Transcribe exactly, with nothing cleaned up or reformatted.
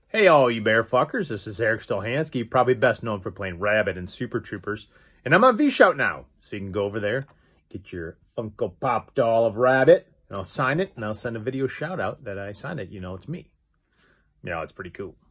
Hey all you bear fuckers, this is Erik Stolhanske, probably best known for playing Rabbit and Super Troopers. And I'm on vShout now, so you can go over there, get your Funko Pop doll of Rabbit, and I'll sign it, and I'll send a video shout out that I signed it. You know it's me. Yeah, it's pretty cool.